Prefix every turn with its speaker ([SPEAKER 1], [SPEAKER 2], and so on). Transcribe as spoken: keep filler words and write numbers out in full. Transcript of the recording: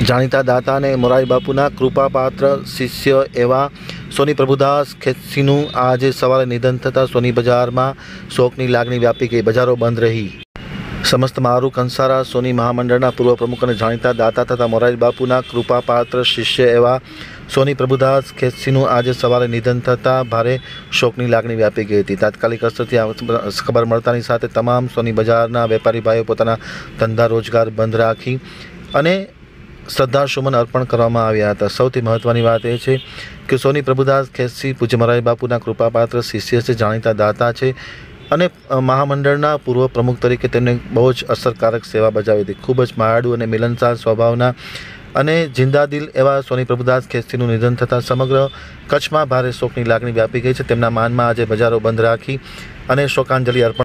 [SPEAKER 1] જાણીતા દાતા અને મોરારી બાપુના કૃપાપાત્ર શિષ્ય એવા સોની પ્રભુદાસ ખેતસીનું આજે સવારે નિધન થતાં સોની બજારમાં શોકની લાગણી વ્યાપી ગઈ। બજારો બંધ રહી। સમસ્ત મારું કંસારા સોની મહામંડળના પૂર્વ પ્રમુખ અને જાણીતા દાતા તથા મોરારી બાપુના કૃપાપાત્ર શિષ્ય એવા સોની પ્રભુદાસ ખેતસીનું આજે સવારે નિધન થતાં ભારે શોકની લાગણી વ્યાપી ગઈ હતી। તાત્કાલિક અસરથી ખબર મળતાની સાથે તમામ સોની બજારના વેપારી ભાઈઓ પોતાના ધંધા રોજગાર બંધ રાખી અને શ્રદ્ધાસુમન અર્પણ કરવામાં આવ્યા હતા। સૌથી મહત્વની વાત એ છે કે સોની પ્રભુદાસ ખેતસી પૂજ્ય મોરારી બાપુના કૃપાપાત્ર શિષ્ય છે, જાણીતા દાતા છે અને મહામંડળના પૂર્વ પ્રમુખ તરીકે તેમણે બહુ જ અસરકારક સેવા બજાવી હતી। ખૂબ જ માયાળુ અને મિલનસાર સ્વભાવના અને જિંદાદિલ એવા સોની પ્રભુદાસ ખેતસીનું નિધન થતાં સમગ્ર કચ્છમાં ભારે શોકની લાગણી વ્યાપી ગઈ છે। તેમના માનમાં આજે બજારો બંધ રાખી અને શોકાંજલિ અર્પણ